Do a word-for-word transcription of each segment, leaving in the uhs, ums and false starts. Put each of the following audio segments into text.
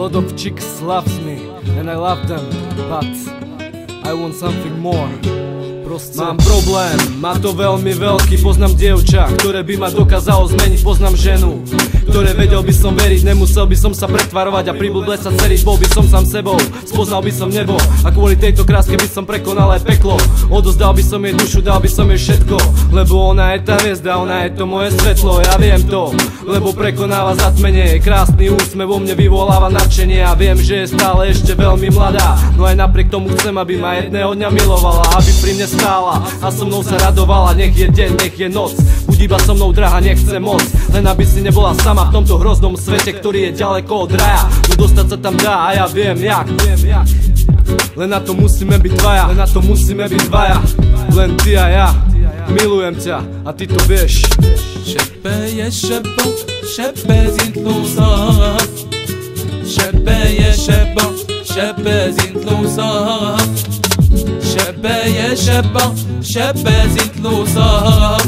lot of chicks loves me and I love them, but I want something more. Proste. Mám problém, má to veľmi veľký. Poznám dievča, ktoré by ma dokázalo zmeniť. Poznám ženu, ktoré vedel by som veriť. Nemusel by som sa pretvarovať a pribudle sa ceriť. Bol by som sám sebou, spoznal by som nebo. A kvôli tejto kráske by som prekonal aj peklo. Odozdal by som jej dušu, dal by som jej všetko. Lebo ona je tá hviezda, ona je to moje svetlo. Ja viem to, lebo prekonáva zatmenie. Krásny úsmev vo mne vyvoláva nadšenie. A viem, že je stále ešte veľmi mladá. No aj napriek tomu chcem, aby ma jedného dňa milovala, aby pri mne stála a so mnou sa radovala. Nech je deň, nech je noc, buď iba so mnou drahá, nechce moc. Len aby si nebola sama v tomto hroznom svete, ktorý je ďaleko od raja. No dostať sa tam dá a ja viem jak, viem jak. Len na to musíme byť dvaja, len na to musíme byť dvaja. Len ty a ja, milujem ťa a ty to vieš. شبايا شابة شابة زينت الوصاف شبايا شابة شابة زينت الوصاف شبايا شابة شابة زينت الوصاف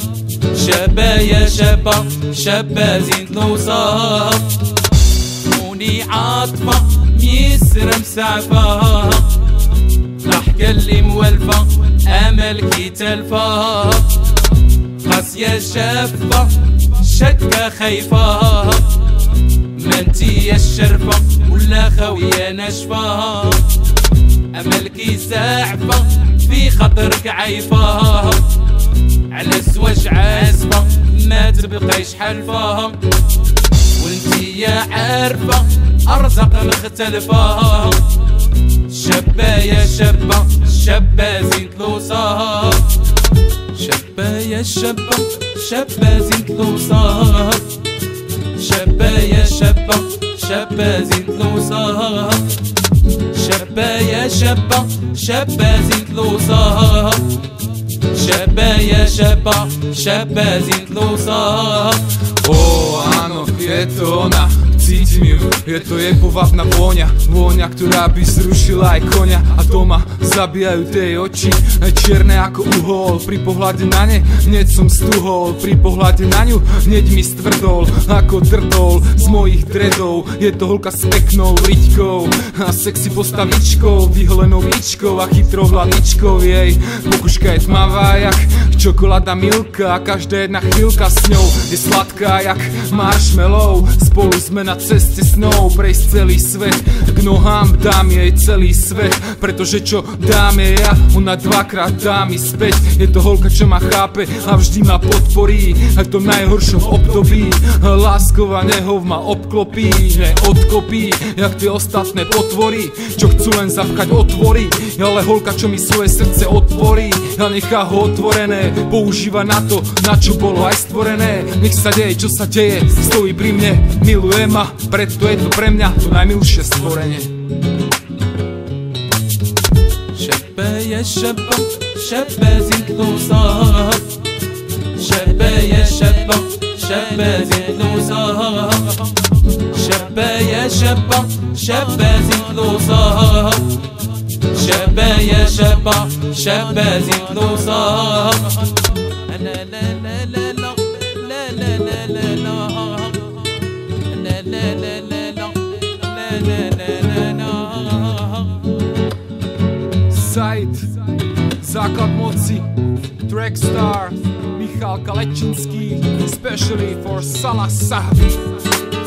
شبايا شابة شابة زينت الوصاف موني عاطفة ميسرة مسعفة ضحكة اللي موالفة أمل كي تلفة قاسية شافة شكة خايفة منتي الشرفة ولا خاوية ناشفة أملكي زاعفة في خاطرك عايفة على الزواج عازفة ما تبقيش حلفة وانتي يا عارفة أرزق مختلفة شبايا شابة شابة زينت الوصاف شبايا شابة شابة زينت الوصاف شبايا شابة شابة زينت الوصاف شبايا شابة شابة زينت الوصاف شبايا شابة شابة زينت الوصاف. O áno, je to ona, cítim ju, je to jej povabná vôňa. Vôňa, ktorá by zrušila aj koňa. A doma zabíjajú tej oči, čierne ako uhol. Pri pohľade na ne, hneď som stuhol. Pri pohľade na ňu, hneď mi stvrdol ako drdol z mojich dredov. Je to holka s peknou riťkou a sexy postavičkou, vyholenou ličkou a chytrou hlavičkou. Jej pokuška je tmavá jak čokoláda Milka a každá jedna chvíľka s ňou je sladká jak marshmallow. Spolu sme na ceste snou prejsť celý svet, k nohám dám jej celý svet. Pretože čo dám jej ja, ona dvakrát dá mi späť. Je to holka, čo ma chápe a vždy ma podporí aj v tom najhoršom období. Lásková nehov ma obklopí, neodkopí jak tie ostatné potvory, čo chcú len zapchať otvory. Ale holka, čo mi svoje srdce otvorí a nechá ho otvorené, používa na to, na čo bolo aj stvorené. Nech sa deje, čo sa deje, stojí pri mne, miluje ma, preto je to pre mňa to najmilšie stvorenie. شبايا شابة شابة زينت الوصاف شبايا شابة شابة زينت الوصاف شبايا شابة شابة زينت الوصاف شبايا شابة شابة زينت الوصاف لا لا لا لا لا لا لا لا لا لا لا لا لا لا لا Side, základ moci, Trackstar, Michal Kalečinský, especially for Salah Sahbi.